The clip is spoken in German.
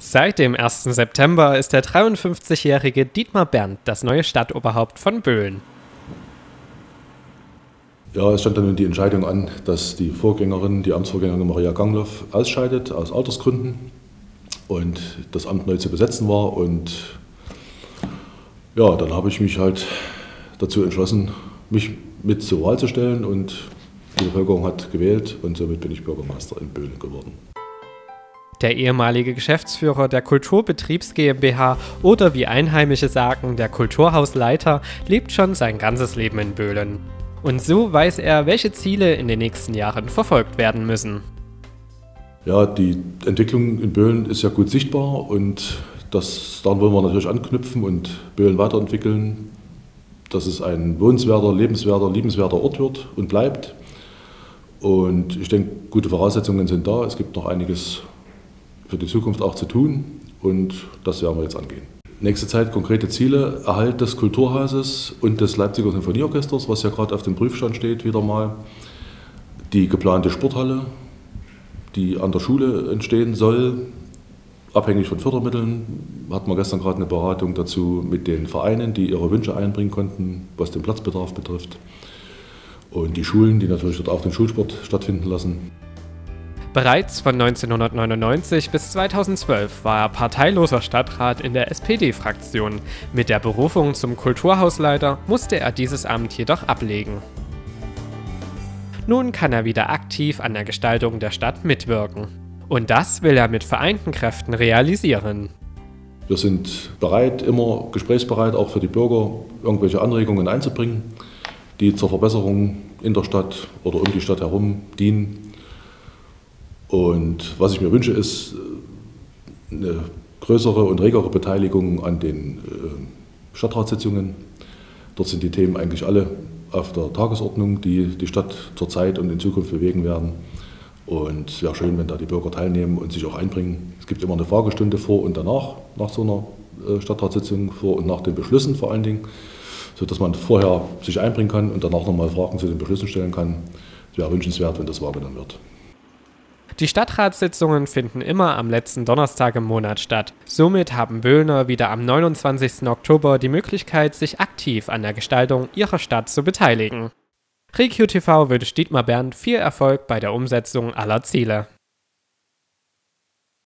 Seit dem 1. September ist der 53-jährige Dietmar Berndt das neue Stadtoberhaupt von Böhlen. Ja, es stand dann die Entscheidung an, dass die Amtsvorgängerin Maria Gangloff ausscheidet aus Altersgründen und das Amt neu zu besetzen war. Und ja, dann habe ich mich halt dazu entschlossen, mich mit zur Wahl zu stellen, und die Bevölkerung hat gewählt und somit bin ich Bürgermeister in Böhlen geworden. Der ehemalige Geschäftsführer der Kulturbetriebs GmbH oder wie Einheimische sagen, der Kulturhausleiter, lebt schon sein ganzes Leben in Böhlen. Und so weiß er, welche Ziele in den nächsten Jahren verfolgt werden müssen. Ja, die Entwicklung in Böhlen ist ja gut sichtbar und daran wollen wir natürlich anknüpfen und Böhlen weiterentwickeln, dass es ein wohnenswerter, liebenswerter Ort wird und bleibt. Und ich denke, gute Voraussetzungen sind da. Es gibt noch einiges für die Zukunft auch zu tun, und das werden wir jetzt angehen. Nächste Zeit konkrete Ziele: Erhalt des Kulturhauses und des Leipziger Sinfonieorchesters, was ja gerade auf dem Prüfstand steht, wieder mal. Die geplante Sporthalle, die an der Schule entstehen soll, abhängig von Fördermitteln. Hatten wir gestern gerade eine Beratung dazu mit den Vereinen, die ihre Wünsche einbringen konnten, was den Platzbedarf betrifft. Und die Schulen, die natürlich dort auch den Schulsport stattfinden lassen. Bereits von 1999 bis 2012 war er parteiloser Stadtrat in der SPD-Fraktion. Mit der Berufung zum Kulturhausleiter musste er dieses Amt jedoch ablegen. Nun kann er wieder aktiv an der Gestaltung der Stadt mitwirken. Und das will er mit vereinten Kräften realisieren. Wir sind bereit, immer gesprächsbereit, auch für die Bürger irgendwelche Anregungen einzubringen, die zur Verbesserung in der Stadt oder um die Stadt herum dienen. Und was ich mir wünsche, ist eine größere und regere Beteiligung an den Stadtratssitzungen. Dort sind die Themen eigentlich alle auf der Tagesordnung, die die Stadt zurzeit und in Zukunft bewegen werden. Und es wäre schön, wenn da die Bürger teilnehmen und sich auch einbringen. Es gibt immer eine Fragestunde vor und danach, nach so einer Stadtratssitzung, vor und nach den Beschlüssen vor allen Dingen, sodass man vorher sich einbringen kann und danach nochmal Fragen zu den Beschlüssen stellen kann. Es wäre wünschenswert, wenn das wahrgenommen wird. Die Stadtratssitzungen finden immer am letzten Donnerstag im Monat statt. Somit haben Böhlener wieder am 29. Oktober die Möglichkeit, sich aktiv an der Gestaltung ihrer Stadt zu beteiligen. RegioTV wünscht Dietmar Berndt viel Erfolg bei der Umsetzung aller Ziele.